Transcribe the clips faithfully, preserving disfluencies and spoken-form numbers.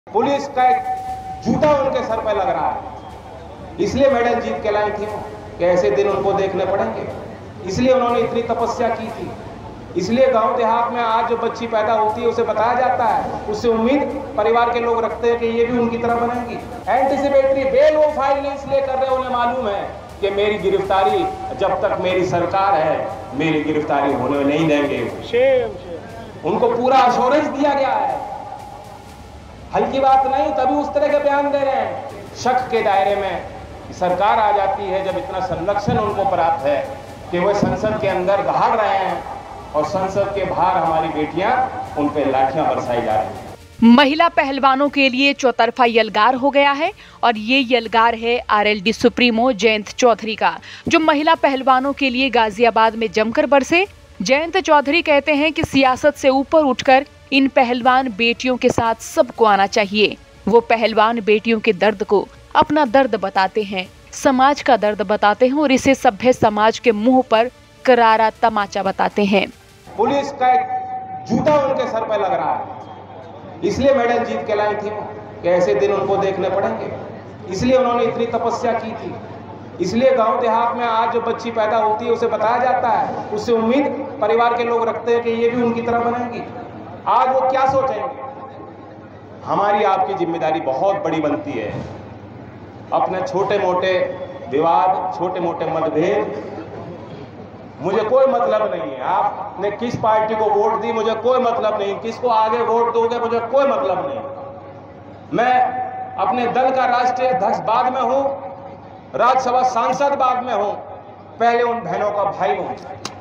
Police का एक जूता उनके सर पे लग रहा है, इसलिए मेडल जीत के लाई थी वो कि ऐसे दिन उनको देखने पड़ेंगे। इसलिए उन्होंने इतनी तपस्या की थी। इसलिए गांव देहात में आज जो बच्ची पैदा होती है उसे बताया जाता है, उससे उम्मीद परिवार के लोग रखते हैं कि ये भी उनकी तरह बनेंगी। एंटीसिपेटरी बेल वो फाइल नहीं इसलिए कर रहे, उन्हें मालूम है कि मेरी गिरफ्तारी जब तक मेरी सरकार है, मेरी गिरफ्तारी होने नहीं देंगे। उनको पूरा अश्योरेंस दिया गया है, हल्की बात नहीं, तभी उस तरह के बयान दे रहे हैं। शक के दायरे में सरकार आ जाती है जब इतना संरक्षण उनको प्राप्त है कि वह संसद के अंदर दहाड़ रहे हैं और संसद के बाहर हमारी बेटियां उन पे लाठियां बरसाई जा रही हैं। महिला पहलवानों के लिए चौतरफा यलगार हो गया है और ये यलगार है आरएलडी सुप्रीमो जयंत चौधरी का, जो महिला पहलवानों के लिए गाजियाबाद में जमकर बरसे। जयंत चौधरी कहते हैं कि सियासत से ऊपर उठकर इन पहलवान बेटियों के साथ सबको आना चाहिए। वो पहलवान बेटियों के दर्द को अपना दर्द बताते हैं, समाज का दर्द बताते हैं और इसे सभ्य समाज के मुंह पर करारा तमाचा बताते हैं। पुलिस का एक जूता उनके सर पे लग रहा है, इसलिए मेडल जीत के लाई थी वो कि ऐसे दिन उनको देखने पड़ेंगे। इसलिए उन्होंने इतनी तपस्या की थी। इसलिए गांव देहात में आज जो बच्ची पैदा होती है उसे बताया जाता है, उससे उम्मीद परिवार के लोग रखते हैं कि ये भी उनकी तरह बनेंगी। आज वो क्या सोचेंगे? हमारी आपकी जिम्मेदारी बहुत बड़ी बनती है। अपने छोटे मोटे विवाद, छोटे मोटे मतभेद, मुझे कोई मतलब नहीं है आपने किस पार्टी को वोट दी, मुझे कोई मतलब नहीं, किसको आगे वोट दोगे मुझे कोई मतलब नहीं। मैं अपने दल का राष्ट्रीय अध्यक्ष बाद में हूं, राज्यसभा सांसद बाद में हूं, पहले उन बहनों का भाई हूं।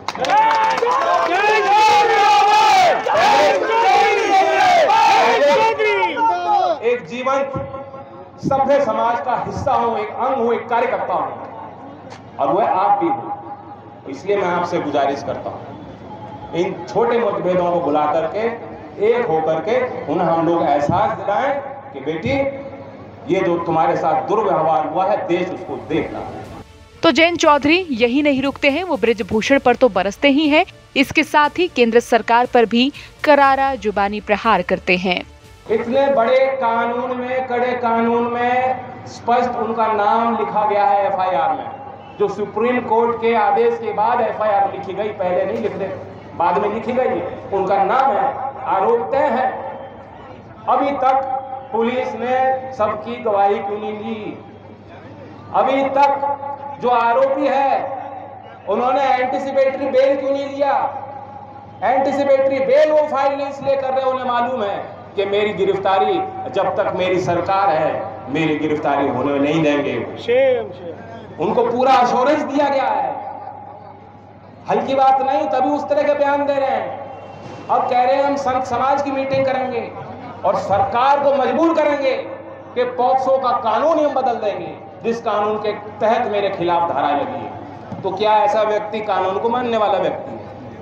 एक जीवन सभ्य समाज का हिस्सा हूं, एक अंग हूं, एक कार्यकर्ता हूं और वह आप भी हो। इसलिए मैं आपसे गुजारिश करता हूं, इन छोटे मतभेदों को बुला करके एक होकर के उन्हें हम लोग एहसास दिलाएं कि बेटी ये जो तुम्हारे साथ दुर्व्यवहार हुआ है देश उसको देख रहा है। तो जयंत चौधरी यही नहीं रुकते हैं, वो बृजभूषण पर तो बरसते ही हैं, इसके साथ ही केंद्र सरकार पर भी करारा जुबानी प्रहार करते हैं। इतने बड़े कानून में, कड़े कानून में स्पष्ट उनका नाम लिखा गया है एफ आई आर में, जो सुप्रीम कोर्ट के आदेश के बाद एफ आई आर लिखी गई, पहले नहीं लिख रहे, बाद में लिखी गई, उनका नाम है, आरोप तय है। अभी तक पुलिस ने सबकी गवाही क्यों नहीं ली? अभी तक जो आरोपी है उन्होंने एंटीसिपेटरी बेल क्यों नहीं लिया? एंटीसिपेटरी बेल वो फाइल नहीं इसलिए कर रहे, उन्हें मालूम है कि मेरी गिरफ्तारी जब तक मेरी सरकार है, मेरी गिरफ्तारी होने नहीं देंगे। Shame, shame. उनको पूरा अश्योरेंस दिया गया है, हल्की बात नहीं, तभी उस तरह के बयान दे रहे हैं। अब कह रहे हैं हम संत समाज की मीटिंग करेंगे और सरकार को मजबूर करेंगे कि पॉक्सो का कानून ही हम बदल देंगे, जिस कानून के तहत मेरे खिलाफ धारा लगी है। तो क्या ऐसा व्यक्ति कानून को मानने वाला व्यक्ति है?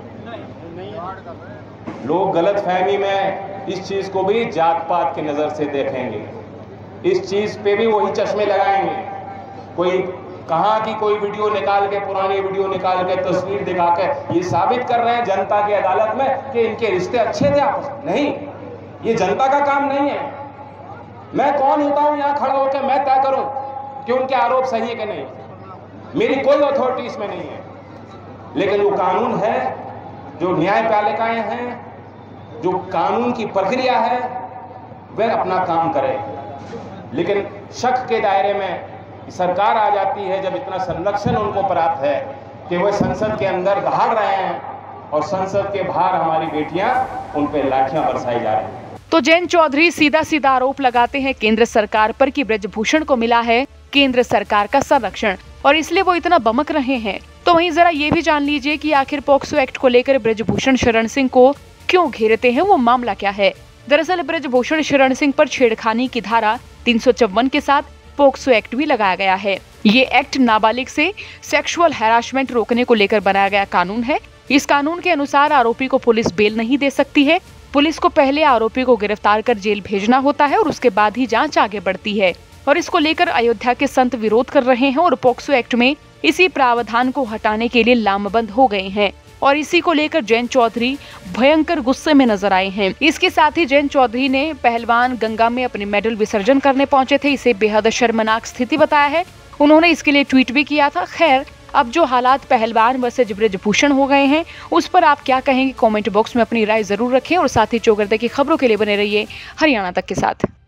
लोग गलतफहमी में इस चीज को भी जात पात की नजर से देखेंगे, इस चीज पे भी वही चश्मे लगाएंगे। कोई कहां की कोई वीडियो निकाल के, पुरानी वीडियो निकाल के, तस्वीर दिखा के ये साबित कर रहे हैं जनता की अदालत में कि इनके रिश्ते अच्छे थे आपस में। नहीं, ये जनता का काम नहीं है। मैं कौन होता हूं यहां खड़ा होकर मैं तय करूं कि उनके आरोप सही है कि नहीं? मेरी कोई अथॉरिटी इसमें नहीं है। लेकिन जो कानून है, जो न्यायपालिकाएं हैं, जो कानून की प्रक्रिया है, वह अपना काम करे। लेकिन शक के दायरे में सरकार आ जाती है जब इतना संरक्षण उनको प्राप्त है कि वह संसद के अंदर दहाड़ रहे हैं और संसद के बाहर हमारी बेटियां उन पे लाठियां बरसाई जा रही हैं। तो जयंत चौधरी सीधा सीधा आरोप लगाते हैं केंद्र सरकार पर कि बृजभूषण को मिला है केंद्र सरकार का संरक्षण और इसलिए वो इतना बमक रहे हैं। तो वहीं जरा ये भी जान लीजिए कि आखिर पॉक्सो एक्ट को लेकर बृजभूषण शरण सिंह को क्यों घेरते हैं, वो मामला क्या है। दरअसल बृजभूषण शरण सिंह पर छेड़खानी की धारा तीन सौ चौवन के साथ पॉक्सो एक्ट भी लगाया गया है। ये एक्ट नाबालिग से सेक्सुअल हैरासमेंट रोकने को लेकर बनाया गया कानून है। इस कानून के अनुसार आरोपी को पुलिस बेल नहीं दे सकती है। पुलिस को पहले आरोपी को गिरफ्तार कर जेल भेजना होता है और उसके बाद ही जांच आगे बढ़ती है। और इसको लेकर अयोध्या के संत विरोध कर रहे हैं और पॉक्सो एक्ट में इसी प्रावधान को हटाने के लिए लामबंद हो गए हैं। और इसी को लेकर जयंत चौधरी भयंकर गुस्से में नजर आए हैं। इसके साथ ही जयंत चौधरी ने पहलवान गंगा में अपने मेडल विसर्जन करने पहुंचे थे, इसे बेहद शर्मनाक स्थिति बताया है। उन्होंने इसके लिए ट्वीट भी किया था। खैर, अब जो हालात पहलवान वर्सेज ब्रिजभूषण हो गए हैं, उस पर आप क्या कहेंगे? कमेंट बॉक्स में अपनी राय जरूर रखें और साथ ही चौगरदे की खबरों के लिए बने रहिए हरियाणा तक के साथ।